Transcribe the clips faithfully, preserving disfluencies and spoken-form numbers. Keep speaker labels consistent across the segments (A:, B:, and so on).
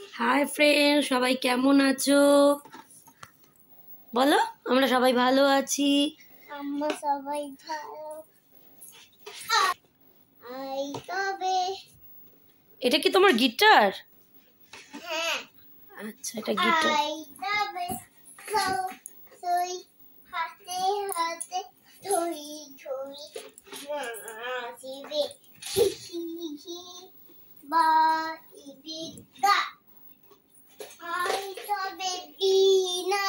A: Hi friend, সবাই কেমন আছো বলো? আমরা সবাই ভালো আছি।
B: আমরা সবাই ভালো। আই তবে
A: এটা কি তোমার গিটার?
B: হ্যাঁ,
A: আচ্ছা, এটা গিটার।
B: আই তবে খাও তুই হাতে হাতে ধরি ধরি নাচিবে হি হি হি বাইবি গা। আই তবে বিনা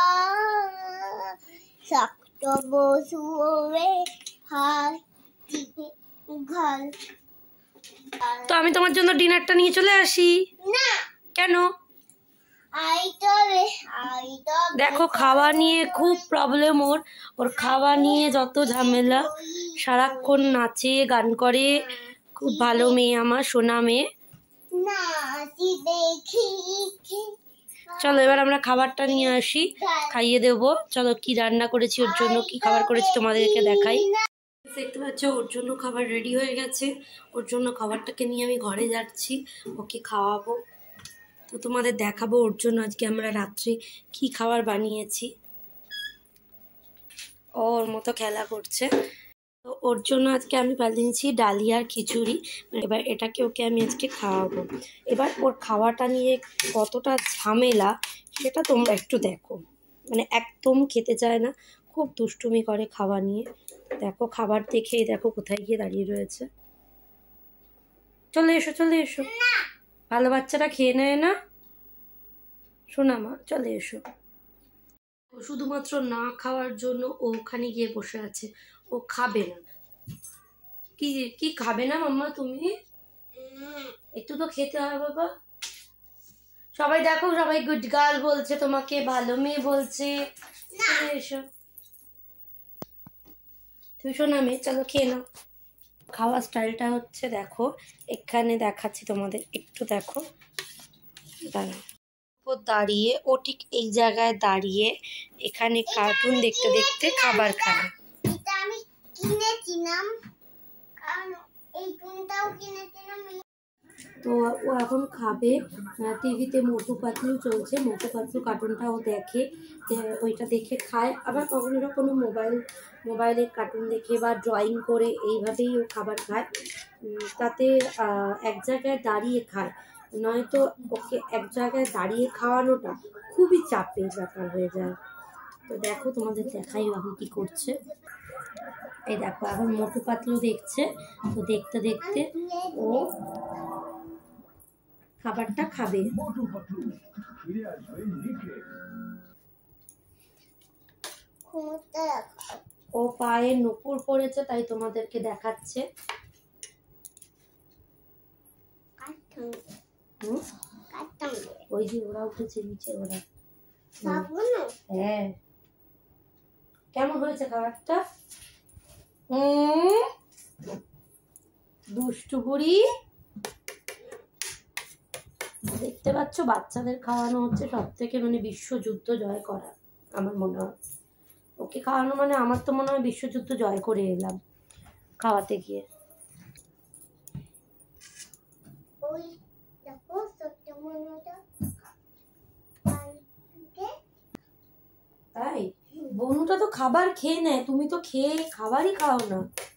B: শক্ত বসুবে হাই দিবে ঘর।
A: তো আমি তোমার জন্য ডিনারটা নিয়ে চলে আসি।
B: না,
A: কেন?
B: আই তবে আই তবে
A: দেখো, খাওয়া নিয়ে খুব প্রবলেম ওর ওর খাওয়া নিয়ে যত ঝামেলা। সারাক্ষণ নাচে, গান করে। খুব ভালো মেয়ে, আমার সোনা মেয়ে।
B: নাচিবে খি খি।
A: চলো এবার আমরা খাবারটা নিয়ে আসি, খাইয়ে দেবো। চলো, কি রান্না করেছি ওর জন্য, কি খাবার করেছি তোমাদেরকে দেখাই। দেখতে পাচ্ছ, ওর জন্য খাবার রেডি হয়ে গেছে। ওর জন্য খাবারটাকে নিয়ে আমি ঘরে যাচ্ছি, ওকে খাওয়াবো। তো তোমাদের দেখাবো ওর জন্য আজকে আমরা রাত্রে কি খাবার বানিয়েছি। ওর মতো খেলা করছে। তো ওর জন্য আজকে আমি বানিয়েছি ডালিয়ার খিচুড়ি। এবার এটাকে ওকে আমি আজকে খাওয়াবো। এবার ওর খাওয়াটা নিয়ে কতটা ঝামেলা সেটা তোমরা একটু দেখো। মানে একদম খেতে চায় না, খুব দুষ্টুমি করে খাওয়া নিয়ে। দেখো, খাবার দেখেই দেখো কোথায় গিয়ে দাঁড়িয়ে রয়েছে। চলে এসো, চলে এসো। ভালো বাচ্চারা খেয়ে নেয় না, শোনা মা, চলে এসো। শুধুমাত্র না খাওয়ার জন্য ও ওখানে গিয়ে বসে আছে, ও খাবে না। কি কি খাবে না মাম্মা তুমি? একটু তো খেতে হয় বাবা। সবাই দেখো, সবাই গুড গার্ল বলছে তোমাকে, ভালো মেয়ে বলছে। এসো, তুমি শোনা মেয়ে, চলো খেয়ে নাও। খাওয়া স্টাইলটা হচ্ছে দেখো, এখানে দেখাচ্ছি তোমাদের, একটু দেখো। দাঁড়াও, ও দাঁড়িয়ে, ও ঠিক এই জায়গায় দাঁড়িয়ে এখানে কার্টুন দেখতে দেখতে খাবার খায়।
B: এটা আমি কিনেছিলাম, কারণ এই কোনটাও কিনেছিলাম।
A: তো ও এখন খাবে। টিভিতে মোটু পাতলু চলছে, মোটু পাতলু কার্টুনটা ও দেখে, ওইটা দেখে খায়। আবার কখনো কোনো মোবাইল মোবাইলের কার্টুন দেখে বা ড্রয়িং করে এইভাবেই ও খাবার খায়। তাতে এক জায়গায় দাঁড়িয়ে খায়, নয়তো ওকে এক জায়গায় দাঁড়িয়ে খাওয়ানোটা খুবই চাপের ব্যাপার হয়ে যায়। তো দেখো, তোমাদের দেখাই এখন কি করছে। এই দেখো, এখন মোটু পাতলু দেখছে। তো দেখতে দেখতে ও খাবারটা খাবে। ও পায়ে নুপুর পড়েছে, তাই তোমাদেরকে দেখাচ্ছে। ওই যে ওরা উঠেছে নিচে, ওরা। হ্যাঁ, কেমন হয়েছে খাবারটা? হুম, দুষ্টু বুড়ি। দেখতে পাচ্ছ, বাচ্চাদের খাওয়ানো হচ্ছে সব থেকে মানে বিশ্বযুদ্ধ জয় করা আমার মনে হয়। ওকে খাওয়ানো মানে আমার তো মনে হয় বিশ্বযুদ্ধ জয় করে এলাম খাওয়াতে গিয়ে। তাই বনুটা তো খাবার খেয়ে নেয়, তুমি তো খেয়ে খাবারই খাও না।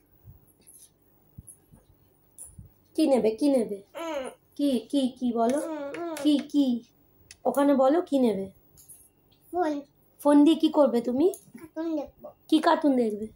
A: কি নেবে, কি নেবে, কি কি কি বলো, কি কি ওখানে বলো, কি নেবে? ফোন দিয়ে কি করবে তুমি? কি কার্টুন দেখবে?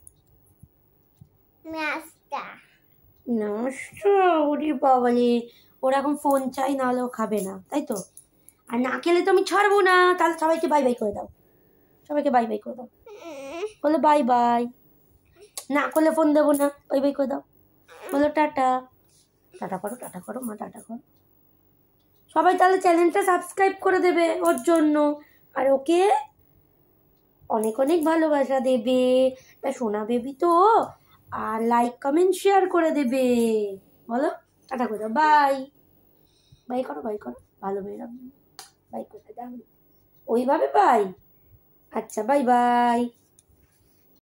A: ওরে বাবারে, ওর এখন ফোন চাই, না হলে ও খাবে না, তাই তো? আর না খেলে তো আমি ছাড়বো না। তাহলে সবাইকে বাই বাই করে দাও, সবাইকে বাই বাই করে দাও। বলো বাই বাই। না করলে ফোন দেবো না, বাই বাই করে দাও। বলো টাটা, টাটা করো, টাটা করো মা, টাটা করো। সবাই তাহলে চ্যানেলটা সাবস্ক্রাইব করে দেবে ওর জন্য, আর ওকে অনেক অনেক ভালোবাসা দেবে। তা সোনা বেবি তো, আর লাইক কমেন্ট শেয়ার করে দেবে। বলো টাটা করে দাও, বাই বাই করো, বাই করো, ভালো মেয়েরা বাই করে দাও, ওইভাবে বাই। আচ্ছা, বাই বাই।